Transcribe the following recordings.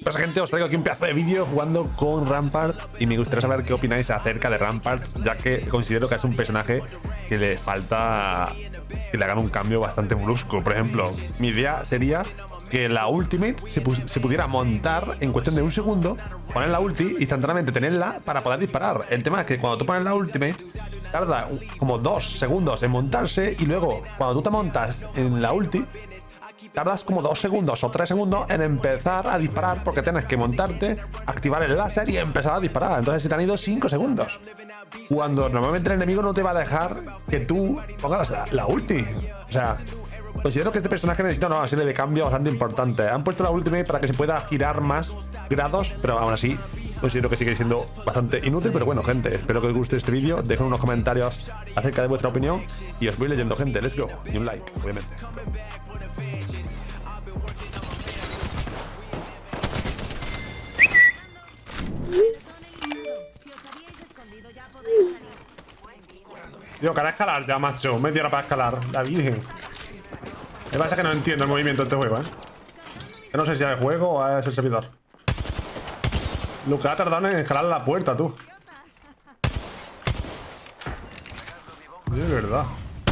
pasa, gente? Os traigo aquí un pedazo de vídeo jugando con Rampart y me gustaría saber qué opináis acerca de Rampart, ya que considero que es un personaje que le falta que le hagan un cambio bastante brusco. Por ejemplo, mi idea sería que la ultimate se pudiera montar en cuestión de un segundo, poner la ulti, instantáneamente tenerla para poder disparar. El tema es que cuando tú pones la ultimate, tarda como 2 segundos en montarse y luego cuando tú te montas en la ulti, tardas como 2 segundos o 3 segundos en empezar a disparar porque tienes que montarte, activar el láser y empezar a disparar. Entonces se te han ido 5 segundos. Cuando normalmente el enemigo no te va a dejar que tú pongas la ulti. O sea, considero que este personaje necesita una serie de cambios bastante importantes. Han puesto la ultimate para que se pueda girar más grados, pero aún así considero que sigue siendo bastante inútil. Pero bueno, gente, espero que os guste este vídeo. Dejen unos comentarios acerca de vuestra opinión y os voy leyendo, gente. Let's go. Y un like, obviamente. Tío, cara a escalar ya, macho. Media hora para escalar. La virgen. Lo que pasa es que no entiendo el movimiento de este juego, Que no sé si es el juego o es el servidor. Lo que ha tardado en escalar la puerta, tú. De verdad.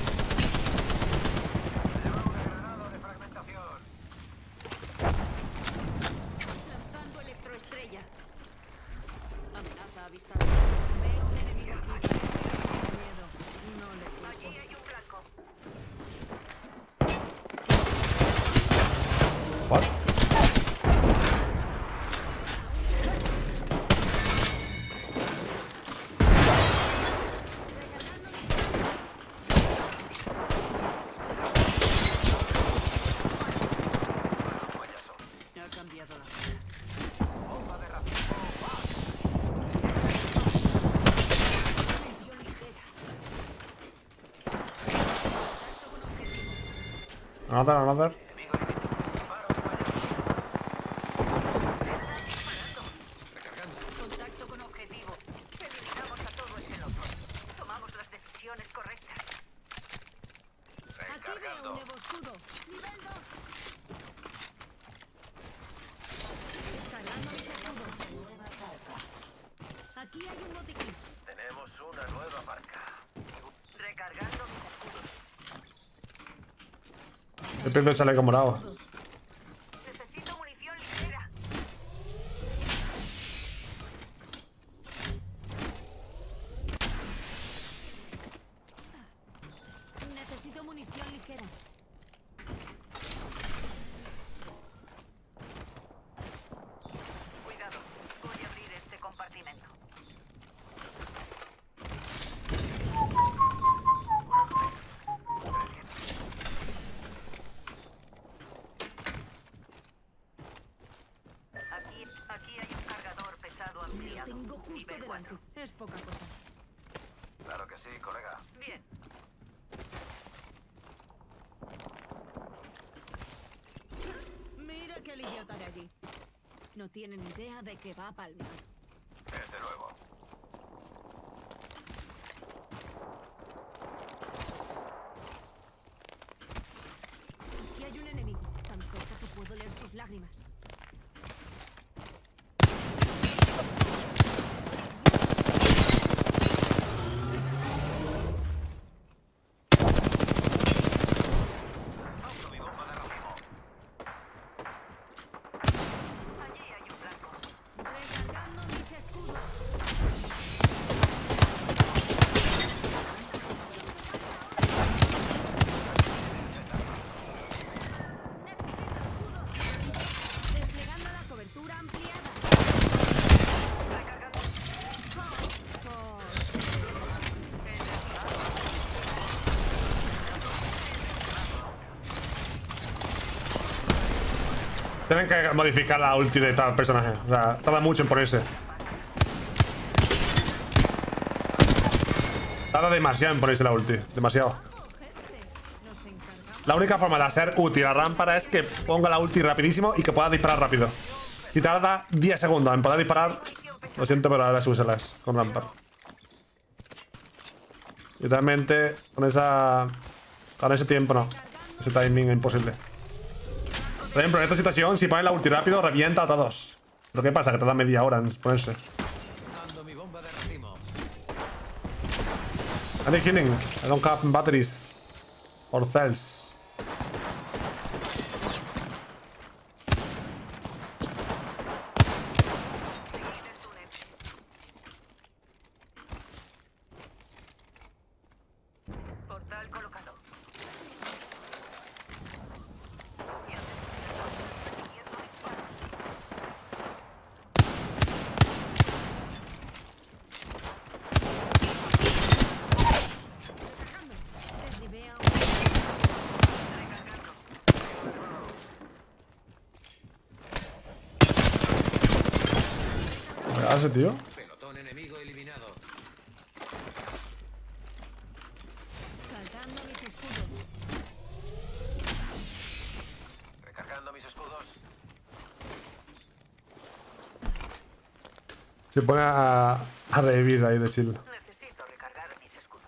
What? Another. Contacto con objetivo. Eliminamos a todo ese loco. Tomamos las decisiones correctas. Recargando. Aquí veo un escudo. Nivel 2. Cargando mis escudos. Aquí hay un botiquín. Tenemos una nueva marca. Recargando mis escudos. El pez sale como morado. Necesito munición ligera. Necesito munición ligera. Cuidado. Voy a abrir este compartimento. Aquí hay un cargador pesado ampliado. Tengo justo Nivel delante. 4. Es poca cosa. Claro que sí, colega. Bien. Mira que el idiota de allí. No tienen idea de que va a palmar. Desde luego. Aquí hay un enemigo. Tan cerca que puedo leer sus lágrimas. Autobomba de racimo. Allí hay un blanco. Recargando mis escudos. Desplegando la cobertura ampliada. Recargando. Tienen que modificar la ulti de tal personaje. O sea, tarda mucho en ponerse. Tarda demasiado en ponerse la ulti. Demasiado. Nos encargamos. La única forma de hacer útil a Rampart es que ponga la ulti rapidísimo y que pueda disparar rápido. Si tarda 10 segundos en poder disparar, lo siento, pero ahora úselas con Rampart. Literalmente, con ese tiempo no. Ese timing es imposible. Por ejemplo, en esta situación, si ponen la ulti rápido, revienta a todos. Lo que pasa, que tarda media hora en ponerse. Dando mi bomba de racimo. I need healing. I don't have batteries. Or cells. Portal colocado. Derribé a un... ¿Qué hace, tío? Pelotón enemigo eliminado. Cargando mis escudos. Recargando mis escudos. Se pone a revivir ahí de chill. Necesito recargar mis escudos.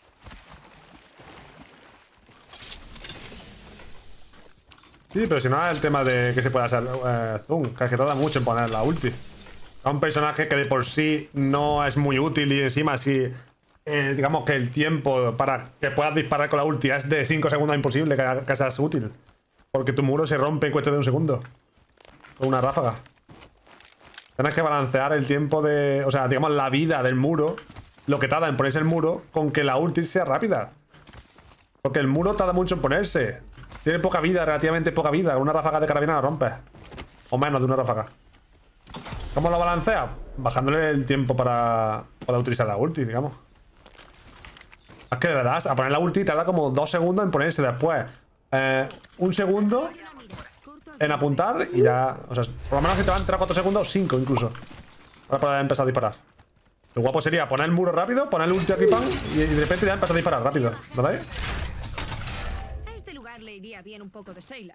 Sí, pero si no es el tema de que se pueda hacer zoom, que tarda mucho en poner la ulti. A un personaje que de por sí no es muy útil y encima si digamos que el tiempo para que puedas disparar con la ulti es de 5 segundos, es imposible que seas útil. Porque tu muro se rompe en cuestión de un segundo. Con una ráfaga. Tienes que balancear el tiempo de... O sea, digamos la vida del muro, lo que tarda en ponerse el muro, con que la ulti sea rápida. Porque el muro tarda mucho en ponerse. Tiene poca vida, relativamente poca vida. Una ráfaga de carabina la rompes. O menos de una ráfaga. ¿Cómo lo balancea? Bajándole el tiempo para utilizar la ulti, digamos. Es que de verdad, a poner la ulti tarda como 2 segundos en ponerse. Después, 1 segundo Una mira. Corto al... en apuntar y ya... O sea, por lo menos que te van a entrar 4 segundos o 5 incluso. Para poder empezar a disparar. Lo guapo sería poner el muro rápido, poner el ulti aquí, pan, y de repente ya empezar a disparar rápido. ¿Verdad? A este lugar le iría bien un poco de Sheila.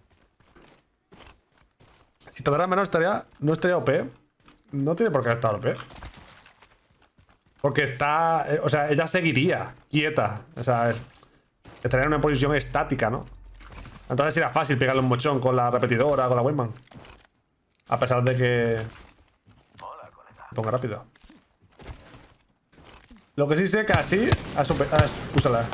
Si tardara menos no estaría OP. No tiene por qué estar OP. Porque está... o sea, ella seguiría quieta. O sea, estaría en una posición estática, ¿no? Entonces sería fácil pegarle un mochón con la repetidora, con la Wingman. A pesar de que... Hola, colega. ponga rápido. Lo que sí sé que así... úsala.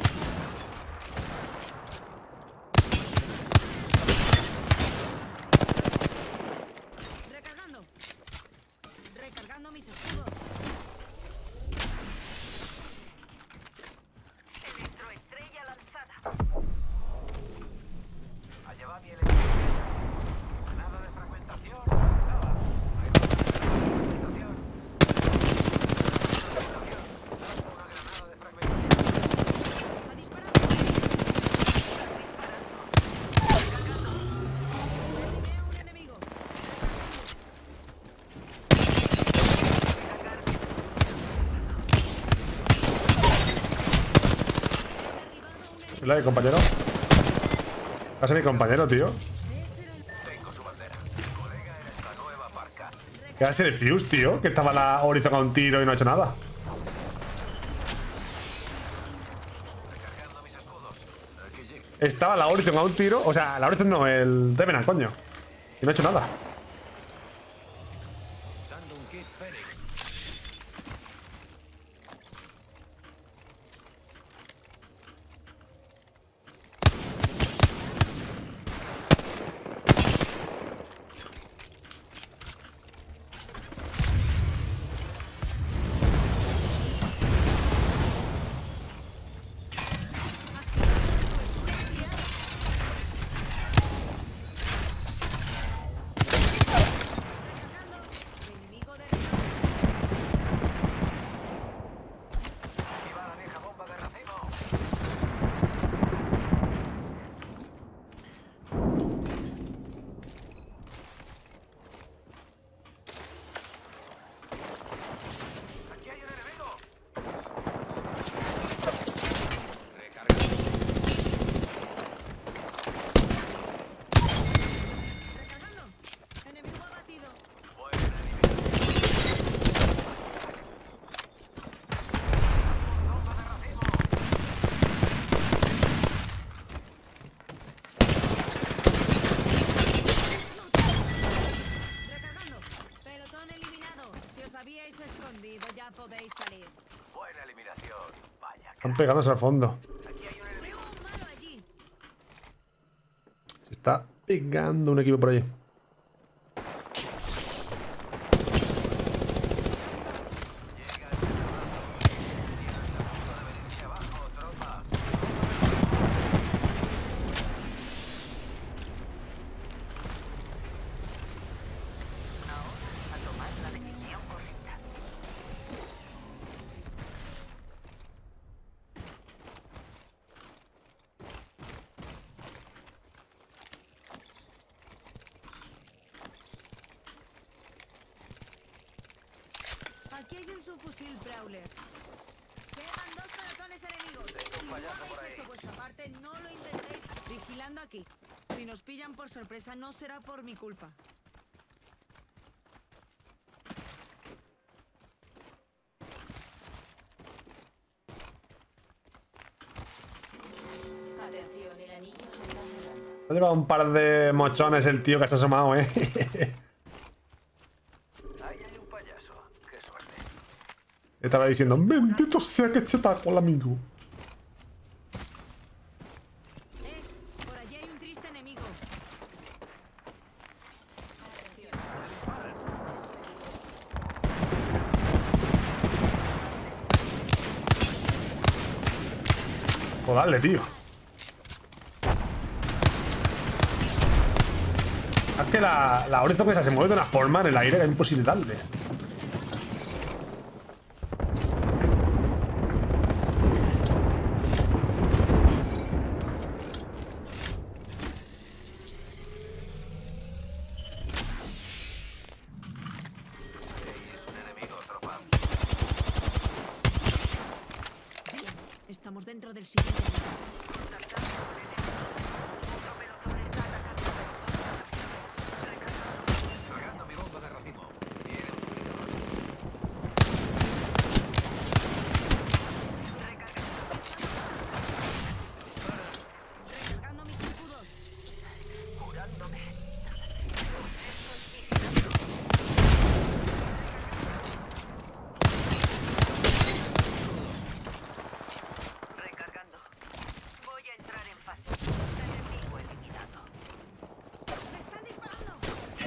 Recargando. Recargando mis escudos. Electroestrella lanzada. Allá va mi electricidad. Granada de fragmentación. Lanzada. Ahí va. Fragmentación. Una granada de fragmentación. Está disparando. Derribé a un enemigo. Derribado a un enemigo. ¿La de compañero? ¿Va a ser mi compañero, tío? Tengo su bandera. Colega en esta nueva parca. ¿Qué va a ser el Fuse, tío? Que estaba la Horizon a un tiro y no ha hecho nada. Recargando mis escudos. Aquí Jig. Estaba la Horizon a un tiro. O sea, la Horizon no, el Revenant, coño. Y no ha hecho nada. Usando un kit Fénix. Enemigo derribado. habéis escondido, ya podéis salir. Buena eliminación. Vaya. Están pegándose al fondo. Aquí hay un enemigo. Veo un malo allí. Se está pegando un equipo por ahí. Llega el terremoto. Está a punto de venirse abajo, tropa. Ahora a tomar la decisión correcta. Aquí hay un subfusil Prowler. Quedan 2 pelotones enemigos. Si no habéis hecho vuestra parte, no lo intentéis. Vigilando aquí. Si nos pillan por sorpresa, no será por mi culpa. Atención, el anillo se está cerrando. Ha llevado un par de mochones el tío que se ha asomado, Ahí hay un payaso. Qué suerte. Estaba diciendo, bendito sea que se está con el amigo. Por allí hay un triste enemigo. Joderle, tío. Es que la Horizon esa se mueve de una forma en el aire que es imposible darle. Es un enemigo, tropa. Bien, estamos dentro del siguiente. Cargando mi bomba de racimo. Viene un Recargando mis escudos. Recargando. Voy a entrar en fase. Enemigo eliminado. ¡Me están disparando!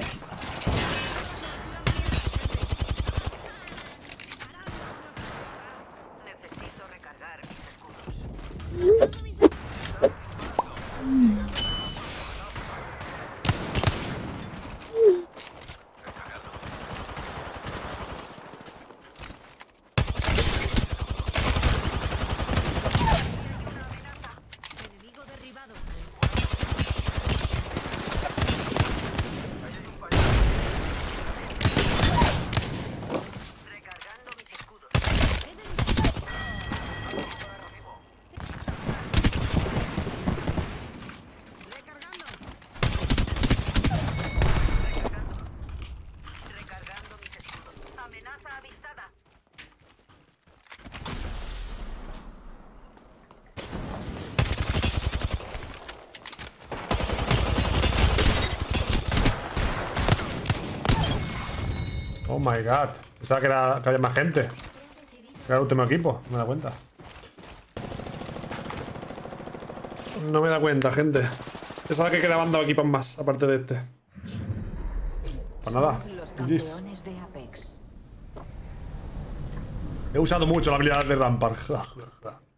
Necesito recargar mis escudos. Recargando mis escudos. Enemigo derribado. Recargando mis escudos. Recargando. Recargando mis escudos. Amenaza avistada. Oh my god. Pensaba que había más gente. Era el último equipo, no me da cuenta. No me da cuenta, gente. Pensaba que quedaban 2 equipos más, aparte de este. Pues nada. Los GG's. campeones de Apex. He usado mucho la habilidad de Rampart.